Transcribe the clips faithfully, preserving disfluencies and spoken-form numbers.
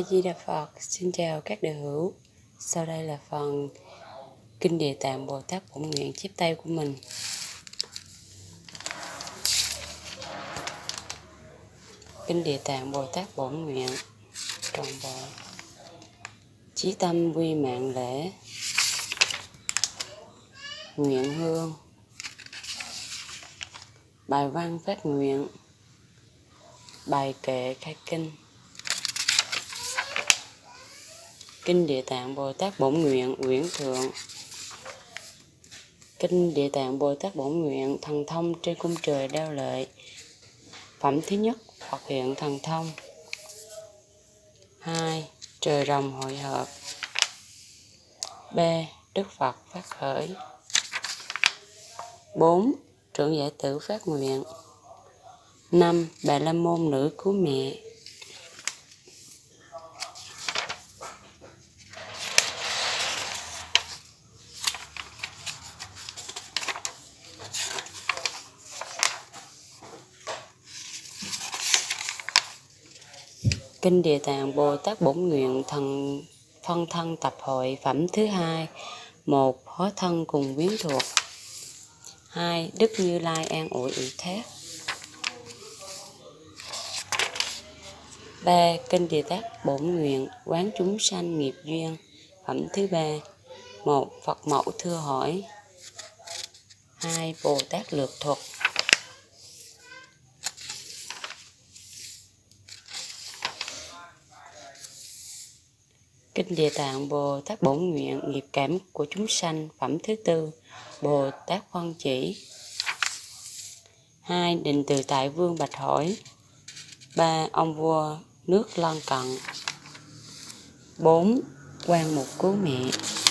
A Di Đà Phật. Xin chào các đệ hữu. Sau đây là phần Kinh Địa Tạng Bồ Tát Bổn Nguyện chép tay của mình. Kinh Địa Tạng Bồ Tát Bổn Nguyện trọn bộ. Chí tâm quy mạng lễ, nguyện hương. Bài văn phát nguyện. Bài kệ khai kinh. Kinh Địa Tạng Bồ Tát Bổn Nguyện Uyển Thượng. Kinh Địa Tạng Bồ Tát Bổn Nguyện thần thông trên cung trời đao lợi. Phẩm thứ nhất, Phật hiện thần thông. Hai, trời rồng hội hợp. B, Đức Phật phát khởi. Bốn, trưởng giải tử phát nguyện. Năm, Bà La Môn nữ cứu mẹ. Kinh Địa Tạng Bồ Tát Bổn Nguyện thần phân thân tập hội. Phẩm thứ hai. Một, hóa thân cùng quyến thuộc. Hai, Đức Như Lai an ủi ủy thác. Ba, Kinh Địa Tạng Bổn Nguyện quán chúng sanh nghiệp duyên. Phẩm thứ ba. Một, Phật mẫu thưa hỏi. Hai, Bồ Tát lược thuật. Kinh Địa Tạng Bồ Tát Bổn Nguyện nghiệp cảm của chúng sanh. Phẩm thứ tư. Bồ Tát phân chỉ. Hai, Định Tự Tại Vương bạch hỏi. Ba, Ông vua nước lân cận. Bốn, Quan Mục cứu mẹ.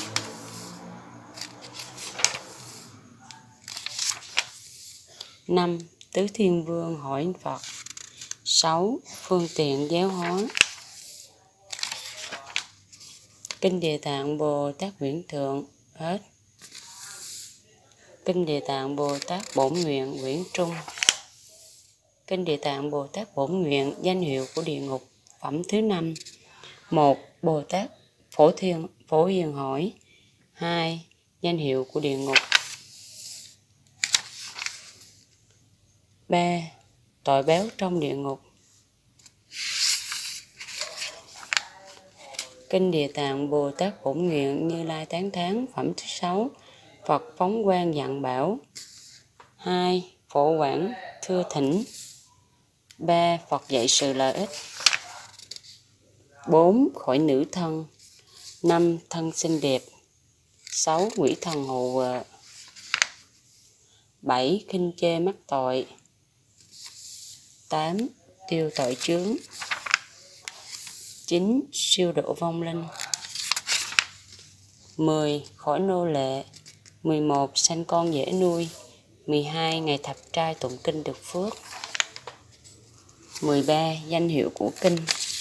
Năm, Tứ Thiên Vương hỏi Phật. Sáu, Phương tiện giáo hóa. Kinh Địa Tạng Bồ Tát Uyển Thượng hết. Kinh Địa Tạng Bồ Tát Bổn Nguyện Uyển Trung. Kinh Địa Tạng Bồ Tát Bổn Nguyện danh hiệu của địa ngục. Phẩm thứ năm. Một, Bồ Tát Phổ Thiên Phổ Hiền hỏi. Hai, danh hiệu của địa ngục. Ba, tội báo trong địa ngục. Kinh Địa Tạng Bồ Tát Bổn Nguyện Như Lai tán thán. Phẩm thứ sáu. Phật phóng quang dặn bảo. Hai, Phổ quảng thưa thỉnh. Ba, Phật dạy sự lợi ích. Bốn, khỏi nữ thân. Năm, thân xinh đẹp. Sáu, quỷ thần hộ vợ. Bảy, khinh chê mắc tội. Tám, tiêu tội chướng. Chín, siêu độ vong linh. Mười, khỏi nô lệ. Mười một, sanh con dễ nuôi. Mười hai, ngày thập trai tụng kinh được phước. Mười ba, danh hiệu của kinh.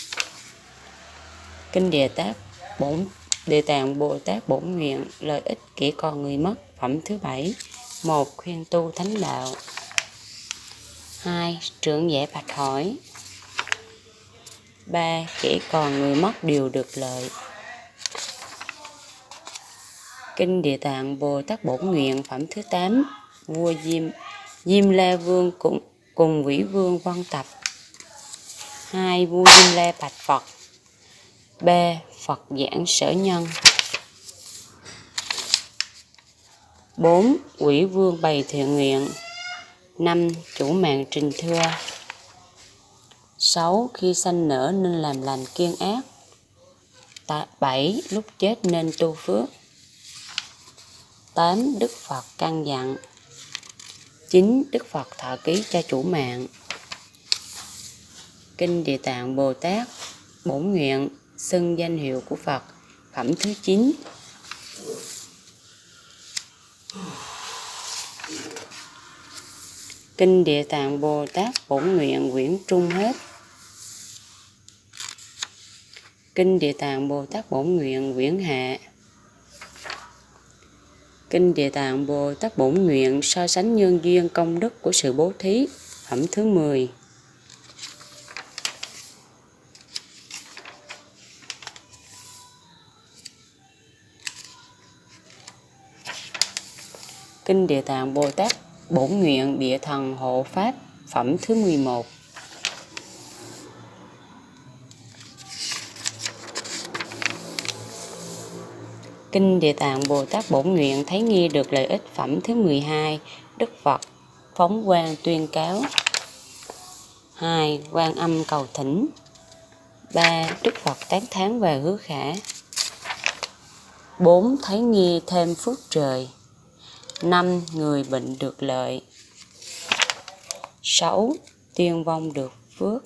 Kinh Địa Tạng Bổn Địa Tạng Bồ Tát Bổn Nguyện lợi ích kẻ còn người mất. Phẩm thứ bảy. Một, khuyên tu thánh đạo. Hai, trưởng giả bạch hỏi. Ba, kẻ còn người mất đều được lợi. Kinh Địa Tạng Bồ Tát Bổn Nguyện phẩm thứ tám. Vua Diêm Diêm La Vương cùng, cùng Vĩ Vương văn tập. Hai, vua Diêm La bạch Phật. Ba, Phật giảng sở nhân. Bốn, Quỷ Vương bày thiện nguyện. Năm, chủ mạng trình thưa. Sáu, khi sanh nở nên làm lành kiêng ác. Bảy, lúc chết nên tu phước. Tám, Đức Phật căn dặn. Chín, Đức Phật thọ ký cho chủ mạng. Kinh Địa Tạng Bồ Tát Bổn Nguyện xưng danh hiệu của Phật. Phẩm thứ chín. Kinh Địa Tạng Bồ Tát Bổn Nguyện Uyển Trung hết. Kinh Địa Tạng Bồ Tát Bổn Nguyện Uyển Hạ. Kinh Địa Tạng Bồ Tát Bổn Nguyện so sánh nhân duyên công đức của sự bố thí. Phẩm thứ mười. Kinh Địa Tạng Bồ Tát Bổn Nguyện Địa Thần Hộ Pháp phẩm thứ mười một. Kinh Địa Tạng Bồ Tát Bổn Nguyện thấy nghi được lợi ích phẩm thứ mười hai. Đức Phật phóng quang tuyên cáo. Hai. Quan Âm cầu thỉnh. Ba. Đức Phật tán thán và hứa khả. Bốn. Thấy nghi thêm phước trời. Năm. Người bệnh được lợi. Sáu. Tiên vong được phước.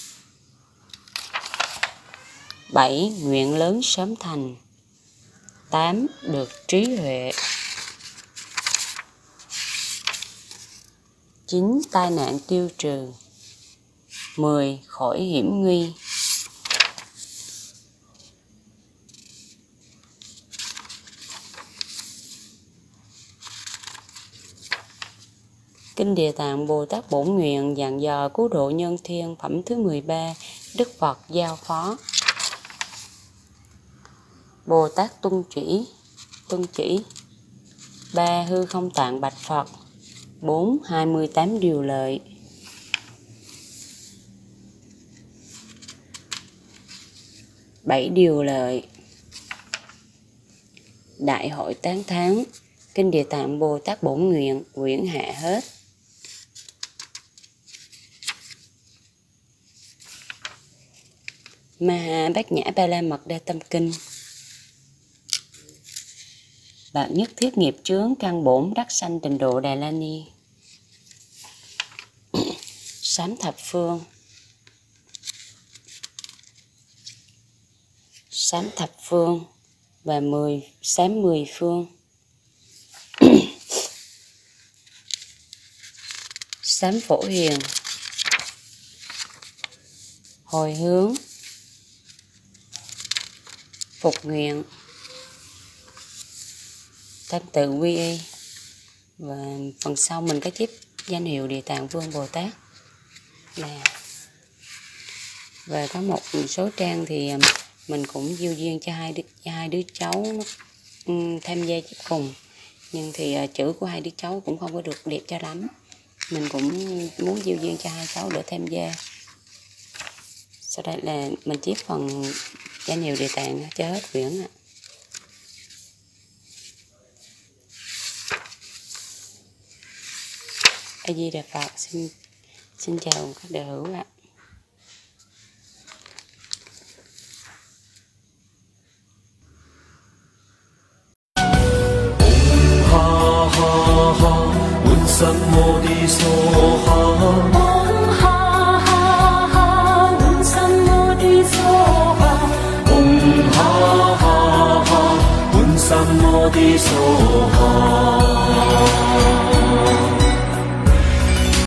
Bảy. Nguyện lớn sớm thành. Tám. Được trí huệ. Chín. Tai nạn tiêu trừ. Mười. Khỏi hiểm nguy. Kinh Địa Tạng Bồ Tát Bổn Nguyện dặn dò cứu độ nhân thiên phẩm thứ mười ba. Đức Phật giao phó. Bồ Tát tuân chỉ. Tuân chỉ. Ba. Hư không tạng bạch Phật. Bốn. Hai mươi tám điều lợi. Bảy điều lợi. Đại hội tán thán. Kinh Địa Tạng Bồ Tát Bổn Nguyện quyển hạ hết. Ma Bát Nhã Ba La Mật Đa Tâm Kinh. Bạc nhất thiết nghiệp chướng căn bổn đắc sanh trình độ Đà La Ni. Sám thập phương. Sám thập phương và mười sám mười phương. Sám phổ hiền. Hồi hướng. Phục nguyện. Tam tự quy y. Và phần sau mình có chép danh hiệu Địa Tạng Vương Bồ Tát nè. Và có một số trang thì mình cũng gieo duyên cho hai đứa, cho hai đứa cháu nó, um, tham gia chép cùng. Nhưng thì uh, chữ của hai đứa cháu cũng không có được đẹp cho lắm. Mình cũng muốn gieo duyên cho hai cháu để tham gia. Sau đây là mình chép phần danh hiệu Địa Tạng cho hết quyển ạ. A Di Đà Phật. Xin xin chào các đệ hữu ạ. Ha ha ha, Bổn Sam Mô Ni So Ha. Ha ha ha, Bổn Sam Mô Ni So Ha. Ha ha ha, Bổn Sam Mô Ni So Ha.